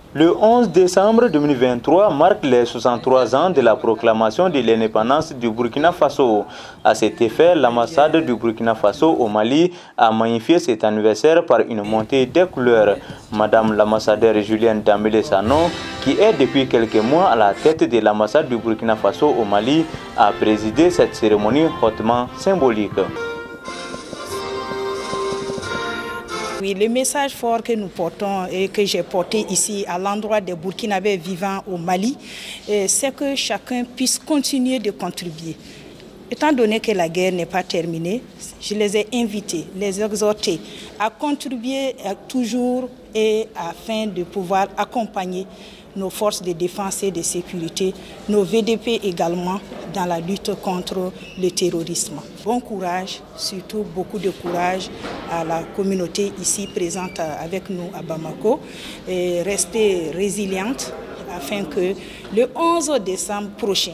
Le 11 décembre 2023 marque les 63 ans de la proclamation de l'indépendance du Burkina Faso. À cet effet, l'ambassade du Burkina Faso au Mali a magnifié cet anniversaire par une montée des couleurs. Madame l'ambassadeur Julienne Dambélé Sano, qui est depuis quelques mois à la tête de l'ambassade du Burkina Faso au Mali, a présidé cette cérémonie hautement symbolique. Oui, le message fort que nous portons et que j'ai porté ici à l'endroit des Burkinabés vivant au Mali, c'est que chacun puisse continuer de contribuer. Étant donné que la guerre n'est pas terminée, je les ai invités, les exhortés à contribuer toujours et afin de pouvoir accompagner nos forces de défense et de sécurité, nos VDP également dans la lutte contre le terrorisme. Bon courage, surtout beaucoup de courage à la communauté ici présente avec nous à Bamako et restez résiliente afin que le 11 décembre prochain,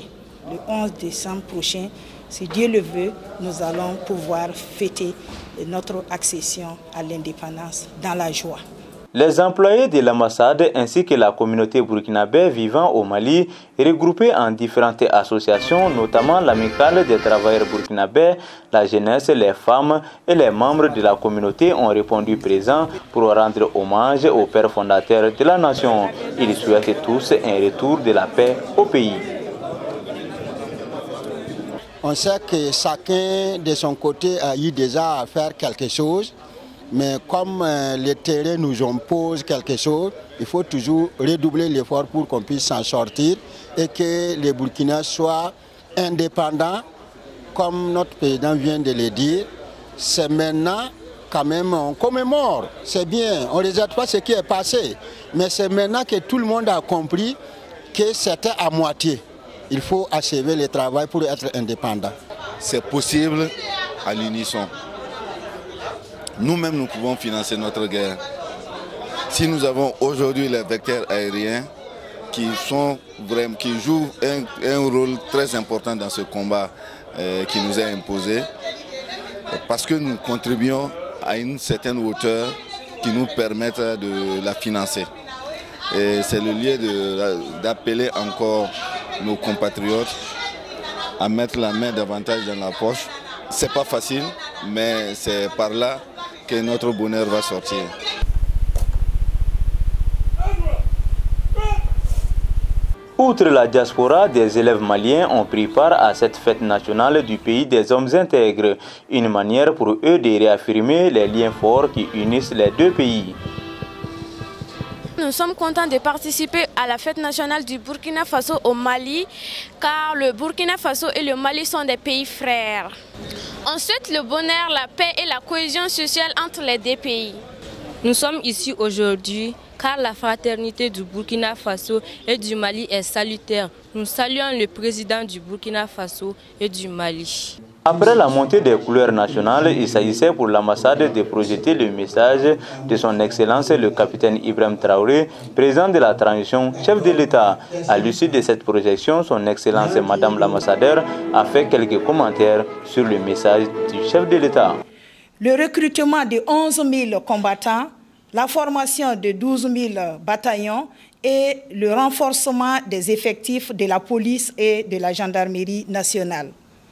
si Dieu le veut, nous allons pouvoir fêter notre accession à l'indépendance dans la joie. Les employés de l'ambassade ainsi que la communauté burkinabé vivant au Mali, regroupés en différentes associations, notamment l'amicale des travailleurs burkinabés, la jeunesse, les femmes et les membres de la communauté ont répondu présents pour rendre hommage au père fondateur de la nation. Ils souhaitent tous un retour de la paix au pays. On sait que chacun de son côté a eu déjà à faire quelque chose. Mais comme les terrains nous imposent quelque chose, il faut toujours redoubler l'effort pour qu'on puisse s'en sortir et que les Burkinabés soient indépendants, comme notre président vient de le dire. C'est maintenant, quand même, on commémore, c'est bien, on ne regrette pas ce qui est passé, mais c'est maintenant que tout le monde a compris que c'était à moitié. Il faut achever le travail pour être indépendant. C'est possible à l'unisson. Nous-mêmes, nous pouvons financer notre guerre. Si nous avons aujourd'hui les vecteurs aériens qui jouent un rôle très important dans ce combat qui nous est imposé, parce que nous contribuons à une certaine hauteur qui nous permette de la financer. Et c'est le lieu d'appeler encore nos compatriotes à mettre la main davantage dans la poche. C'est pas facile, mais c'est par là que notre bonheur va sortir. Outre la diaspora, des élèves maliens ont pris part à cette fête nationale du pays des hommes intègres, une manière pour eux de réaffirmer les liens forts qui unissent les deux pays. Nous sommes contents de participer à la fête nationale du Burkina Faso au Mali, car le Burkina Faso et le Mali sont des pays frères. On souhaite le bonheur, la paix et la cohésion sociale entre les deux pays. Nous sommes ici aujourd'hui car la fraternité du Burkina Faso et du Mali est salutaire. Nous saluons le président du Burkina Faso et du Mali. Après la montée des couleurs nationales, il s'agissait pour l'ambassade de projeter le message de son Excellence le capitaine Ibrahim Traoré, président de la transition, chef de l'État. À l'issue de cette projection, son Excellence Madame l'ambassadeur a fait quelques commentaires sur le message du chef de l'État. Le recrutement de 11 000 combattants, la formation de 12 000 bataillons et le renforcement des effectifs de la police et de la gendarmerie nationale.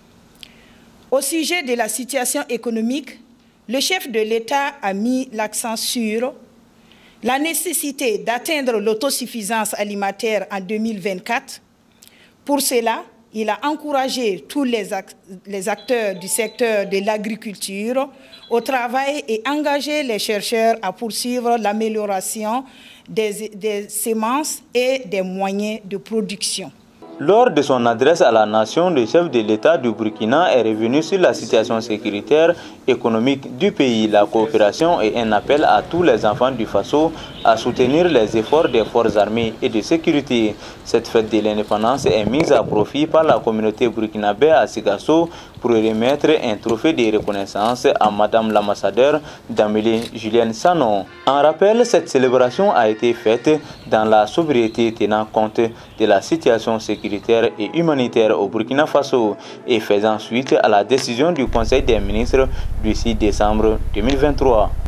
Au sujet de la situation économique, le chef de l'État a mis l'accent sur la nécessité d'atteindre l'autosuffisance alimentaire en 2024. Pour cela, il a encouragé tous les acteurs du secteur de l'agriculture au travail et engagé les chercheurs à poursuivre l'amélioration des semences et des moyens de production. Lors de son adresse à la nation, le chef de l'État du Burkina est revenu sur la situation sécuritaire économique du pays, la coopération et un appel à tous les enfants du Faso à soutenir les efforts des forces armées et de sécurité. Cette fête de l'indépendance est mise à profit par la communauté burkinabé à Sigasso pour remettre un trophée de reconnaissance à Madame l'ambassadeur Dambélé Julienne Sano. En rappel, cette célébration a été faite dans la sobriété tenant compte de la situation sécuritaire et humanitaire au Burkina Faso et faisant suite à la décision du Conseil des ministres du 6 décembre 2023.